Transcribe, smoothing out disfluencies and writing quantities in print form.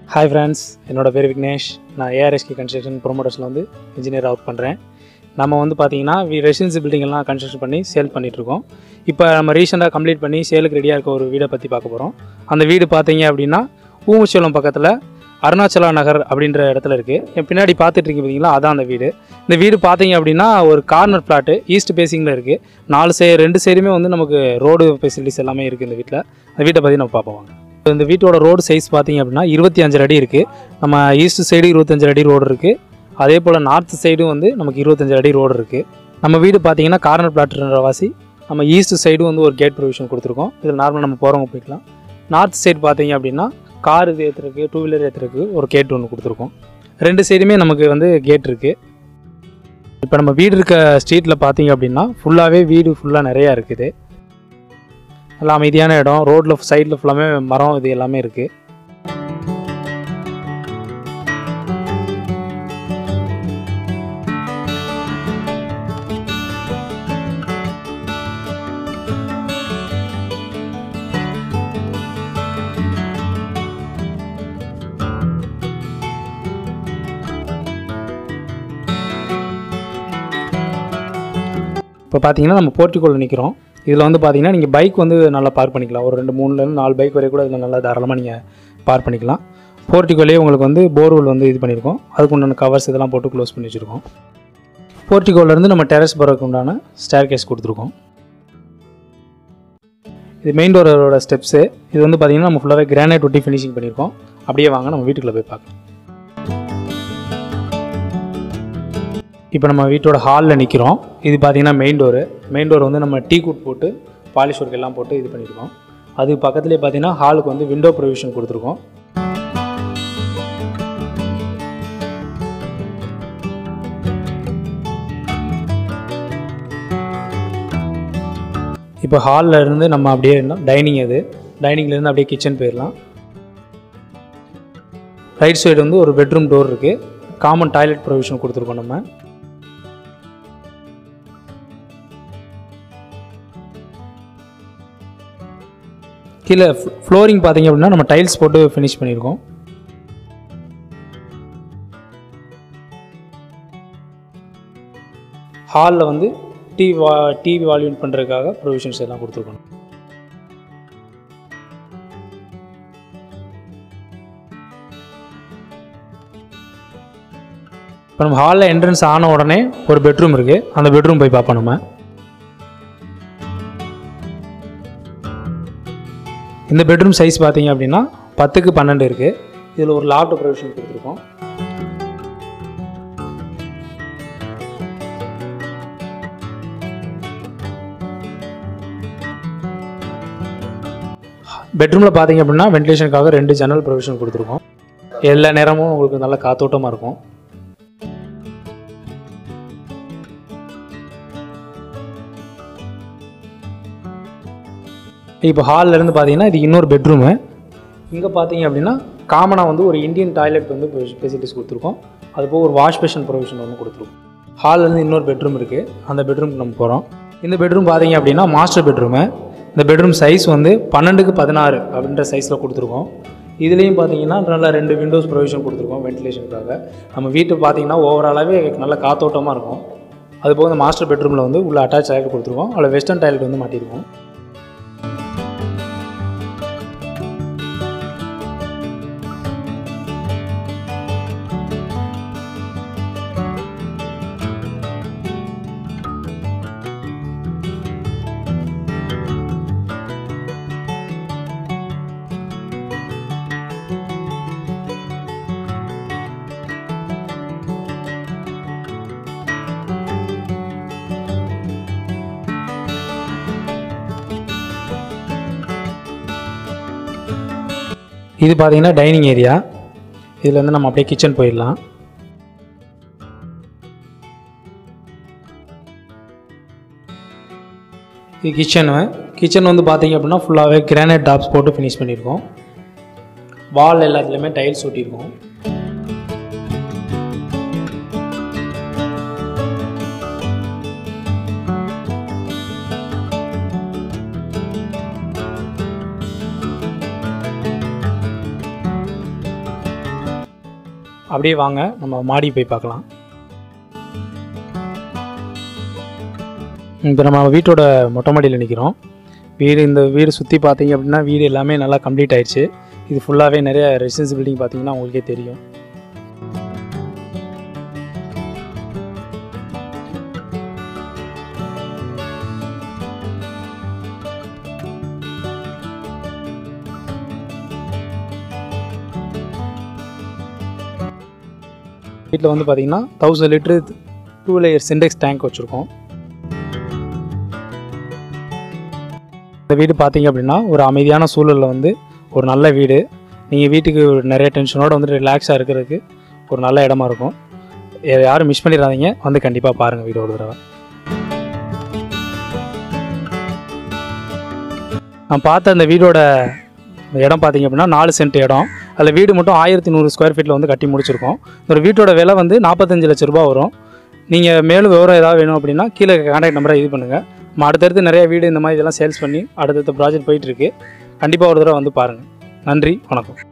Hi friends, என்னோட பேர் விக்னேஷ். நான் ஏஆர்எஸ்கே கன்ஸ்ட்ரக்ஷன் ப்ரொமோட்டர்ஸில் வந்து இன்ஜினியராக ஒர்க் பண்ணுறேன். நம்ம வந்து பார்த்திங்கன்னா ரெசிடென்சி பில்டிங்கெல்லாம் கன்ஸ்ட்ரக்ஷன் பண்ணி சேல் பண்ணிகிட்ருக்கோம். இப்போ நம்ம ரீசெண்டாக கம்ப்ளீட் பண்ணி சேலுக்கு ரெடியாக இருக்க ஒரு வீடை பற்றி பார்க்க போகிறோம். அந்த வீடு பார்த்தீங்க அப்படின்னா ஊமுச்சோளம் பக்கத்தில் அருணாச்சலா நகர் அப்படின்ற இடத்துல இருக்குது. என் பின்னாடி பார்த்துட்ருக்கீங்க பார்த்தீங்களா, அதான் அந்த வீடு. இந்த வீடு பார்த்தீங்க அப்படின்னா ஒரு கார்னர் பிளாட்டு ஈஸ்ட் பேசிங்கில் இருக்குது. ரெண்டு சைடுமே வந்து நமக்கு ரோடு ஃபெசிலிட்டிஸ் எல்லாமே இருக்குது. இந்த வீட்டில் அந்த வீட்டை பற்றி நம்ம பார்ப்போம். இந்த வீட்டோட ரோடு சைஸ் பார்த்தீங்க அப்படின்னா 25 அடி இருக்குது. நம்ம ஈஸ்ட் சைடு 25 அடி ரோடு இருக்குது. அதே போல் நார்த் சைடும் வந்து நமக்கு 25 அடி ரோடு இருக்குது. நம்ம வீடு பார்த்தீங்கன்னா கார்னர் பிளாட்ன்ற வாசி நம்ம ஈஸ்ட் சைடும் வந்து ஒரு கேட் ப்ரொவிஷன் கொடுத்துருக்கோம். இதில் நார்மலாக நம்ம போகிறவங்க போய்க்கலாம். நார்த் சைடு பார்த்தீங்க அப்படின்னா கார் இது ஏற்றுறதுக்கு, டூ வீலர் ஏற்றுறதுக்கு ஒரு கேட் ஒன்று கொடுத்துருக்கோம். ரெண்டு சைடுமே நமக்கு வந்து கேட் இருக்குது. இப்போ நம்ம வீடு இருக்க ஸ்ட்ரீட்டில் பார்த்தீங்க அப்படின்னா ஃபுல்லாகவே வீடு ஃபுல்லாக நிறையா இருக்குது. நல்லா அமைதியான இடம். ரோட்டில் சைடில் ஃபுல்லாமே மரம் இது எல்லாமே இருக்குது. இப்போ பார்த்தீங்கன்னா நம்ம போர்ட்டிகோவில் நிற்கிறோம். இதில் வந்து பார்த்தீங்கன்னா நீங்கள் பைக் வந்து நல்லா பார்க் பண்ணிக்கலாம். ஒரு 2, 3, 4 பைக் வரை கூட இதில் நல்லா தாராளமாக நீங்கள் பார்க் பண்ணிக்கலாம். போர்ட்டிகோலே உங்களுக்கு வந்து போர்வெல் வந்து இது பண்ணியிருக்கோம். அதுக்கு உண்டான கவர்ஸ் இதெல்லாம் போட்டு க்ளோஸ் பண்ணி வச்சுருக்கோம். போர்ட்டிகோலேருந்து நம்ம டெரஸ் போகிறதுக்கு உண்டான ஸ்டேர் கேஸ் கொடுத்துருக்கோம். இது மெயின் டோரோட ஸ்டெப்ஸு. இது வந்து பார்த்திங்கன்னா நம்ம ஃபுல்லாகவே கிரானைட் ஒட்டி ஃபினிஷிங் பண்ணியிருக்கோம். அப்படியே வாங்க நம்ம வீட்டுக்குள்ளே போய் பார்க்கலாம். இப்போ நம்ம வீட்டோட ஹாலில் நிற்கிறோம். இது பார்த்திங்கன்னா மெயின் டோர் வந்து நம்ம டீ குட் போட்டு பாலிஷ் ஒர்க் எல்லாம் போட்டு இது பண்ணியிருக்கோம். அது பக்கத்துலேயே பார்த்திங்கன்னா ஹாலுக்கு வந்து விண்டோ ப்ரொவிஷன் கொடுத்துருக்கோம். இப்போ ஹாலில் இருந்து நம்ம அப்படியே டைனிங், டைனிங்லேருந்து அப்படியே கிச்சன் போயிடலாம். ரைட் சைடு வந்து ஒரு பெட்ரூம் டோர் இருக்குது. காமன் டாய்லெட் ப்ரொவிஷன் கொடுத்துருக்கோம். நம்ம கீழே ஃப்ளோரிங் பார்த்தீங்க அப்படின்னா நம்ம டைல்ஸ் போட்டு ஃபினிஷ் பண்ணியிருக்கோம். ஹாலில் வந்து டிவி வால்யூம் பண்ணுறதுக்காக ப்ரொவிஷன்ஸ் எல்லாம் கொடுத்துருக்கோம். இப்போ நம்ம ஹாலில் என்ட்ரன்ஸ் ஆன உடனே ஒரு பெட்ரூம் இருக்குது. அந்த பெட்ரூம் போய் பார்ப்போம். நம்ம இந்த பெட்ரூம் சைஸ் பார்த்தீங்க அப்படின்னா 10க்கு 12 இருக்குது. இதில் ஒரு லாஃப்ட் ப்ரொவிஷன் கொடுத்துருக்கோம். பெட்ரூமில் பார்த்தீங்க அப்படின்னா வென்டிலேஷனுக்காக 2 ஜன்னல் ப்ரொவிஷன் கொடுத்துருக்கோம். எல்லா நேரமும் உங்களுக்கு நல்ல காத்தோட்டமாக இருக்கும். இப்போ ஹாலில் இருந்து பார்த்தீங்கன்னா இது இன்னொரு பெட்ரூமு. இங்கே பார்த்தீங்க அப்படின்னா காமனாக வந்து ஒரு இந்தியன் டாய்லெட் வந்து ஃபெசிலிட்டிஸ் கொடுத்துருக்கோம். அதுபோக ஒரு வாஷ் பேஷன் ப்ரொவிஷன் ஒன்று கொடுத்துருக்கோம். ஹால்லேருந்து இன்னொரு பெட்ரூம் இருக்குது. அந்த பெட்ரூமுக்கு நம்ம போகிறோம். இந்த பெட்ரூம் பார்த்தீங்க அப்படின்னா மாஸ்டர் பெட்ரூமு. இந்த பெட்ரூம் சைஸ் வந்து 12க்கு 16 அப்படின்ற சைஸில் கொடுத்துருக்கோம். இதுலேயும் பார்த்தீங்கன்னா நல்லா 2 விண்டோஸ் ப்ரொவிஷன் கொடுத்துருக்கோம் வென்டிலேஷனுக்காக. நம்ம வீட்டு பார்த்தீங்கன்னா ஓவராலாகவே நல்ல காத்தோட்டமாக இருக்கும். அதுபோக இந்த மாஸ்டர் பெட்ரூமில் வந்து உள்ள அட்டாச் டாய்லெட் கொடுத்துருக்கோம். அதில் வெஸ்டர்ன் டாய்லெட் வந்து மாட்டியிருக்கோம். இது பார்த்தீங்கன்னா டைனிங் ஏரியா. இதில் வந்து நம்ம அப்படியே கிச்சன் போயிடலாம். இது கிச்சன் வந்து பார்த்தீங்க அப்படின்னா ஃபுல்லாகவே கிரானைட் டாப்ஸ் போட்டு ஃபினிஷ் பண்ணியிருக்கோம். வால் எல்லாத்துலேயுமே டைல்ஸ் ஒட்டியிருக்கோம். அப்படியே வாங்க நம்ம மாடி போய் பார்க்கலாம். இப்போ நம்ம வீட்டோட மொட்டை மாடியில் நிற்கிறோம். இந்த வீடு சுற்றி பார்த்தீங்க அப்படின்னா வீடு எல்லாமே நல்லா கம்ப்ளீட் ஆயிடுச்சு. இது ஃபுல்லாகவே நிறைய ரெசிடென்சி பில்டிங் பார்த்தீங்கன்னா உங்களுக்கே தெரியும். வீட்டில் வந்து பார்த்தீங்கன்னா 1000 லிட்டரு 2 லேயர் சிண்டெக்ஸ் டேங்க் வச்சுருக்கோம். இந்த வீடு பார்த்தீங்க அப்படின்னா ஒரு அமைதியான சூழலில் வந்து ஒரு நல்ல வீடு. நீங்கள் வீட்டுக்கு நிறைய டென்ஷனோடு வந்துட்டு ரிலாக்ஸாக இருக்கிறதுக்கு ஒரு நல்ல இடமா இருக்கும். யாரும் மிஸ் பண்ணிடாதீங்க, வந்து கண்டிப்பாக பாருங்கள் வீடு ஒரு தடவை. நான் பார்த்த அந்த வீடோட இடம் பார்த்தீங்க அப்படின்னா 4 சென்ட் இடம். அதில் வீடு மட்டும் 1100 ஸ்கொயர் ஃபீட்டில் வந்து கட்டி முடிச்சிருக்கோம். ஒரு வீட்டோட விலை வந்து 45 லட்ச ரூபா வரும். நீங்கள் மேலும் விவரம் ஏதாவது வேணும் அப்படின்னா கீழே கான்டாக்ட் நம்பரை இது பண்ணுங்கள். நம்ம அடுத்தடுத்து நிறைய வீடு இந்த மாதிரி இதெல்லாம் சேல்ஸ் பண்ணி அடுத்தடுத்த ப்ராஜெக்ட் போயிட்டுருக்கு. கண்டிப்பாக ஒரு தடவை வந்து பாருங்கள். நன்றி, வணக்கம்.